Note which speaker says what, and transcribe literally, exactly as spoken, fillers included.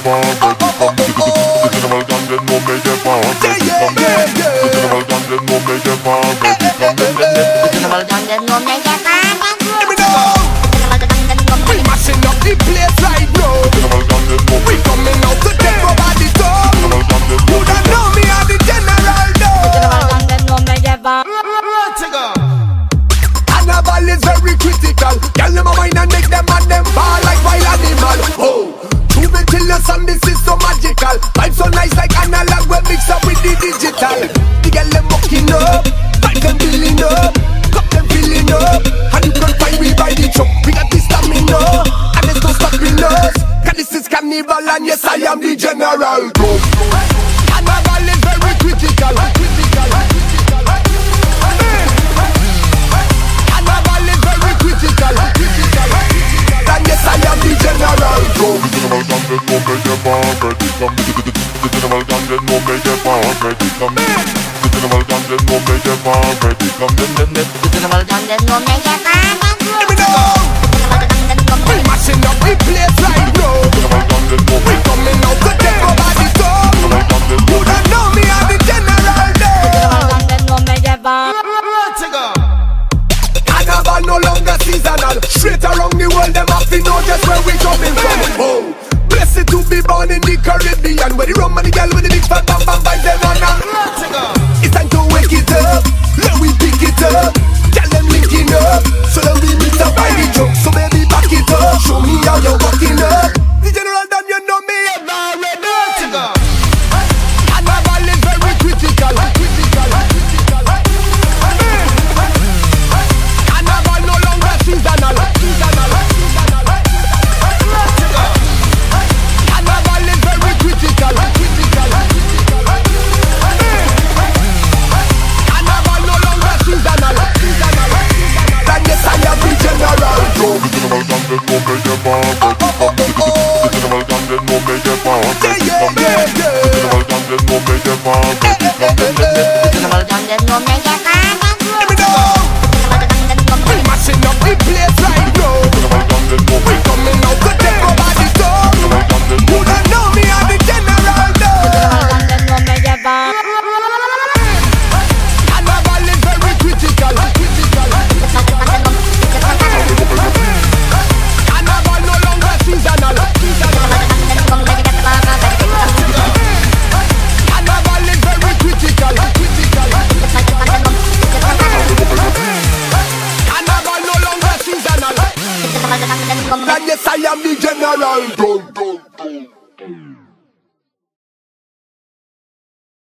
Speaker 1: already come. The General Don, they know me get already come. The General Don, they know me get already come. The General Don, they know me get already come. Let me know. We mashing up the place right now. The General Don, they know we coming out to take over the top. You don't know me, I'm the General Don. The General Don, they know me get already. Carnival is very critical. Tell them a wine and make them and them fall like wild animal. Oh, to me till the sun, this is so magical. Vibes so nice like analog, we mix up with the digital. The girl them walking up, vibes them filling up, cup them filling up. And you can find me by the truck. We got this stamina, and there's no stopping us. Cause this is carnival and yes I am the General Don. Carnival is very critical. Critical. And yes, I am the General Don. The General Don, they know me get already come. The General Don, they know me get already come. The General Don, they know me get already come. The General Don, they know me get already come. Let me know. We mashing up the place right now. The General Don, they know we coming out to take over the top. You don't know me, I'm the General Don. The General Don, they know me get already. Carnival no longer seasonal. Straight around the world, them have to know just where we coming from. Oh, blessed to be born in the Caribbean, where the rum and the girl with the big fat bam bam vibes them on and it's time to wake it up. Let we pick it up. Tell them linking up, so that we meet up by the joke. So baby back it up. Show me how you're walking up. The General Don, you know me already. Carnival is very critical. Critical. Seasonal, seasonal, seasonal. Carnival is very critical, critical. Carnival no longer seasonal, seasonal. And yes, I am the General Don. The General Don, they know me get already come. The General Don, they know me get already come. The General Don, they know me get already come. The General Don, they know me get already come. Let me know. We mashing up the place right now. We coming out to take over the top. You don't know me, I'm the General Don. Carnival is very critical. Critical. Carnival no longer seasonal. Carnival is very critical. Critical. And yes, I am the General Don.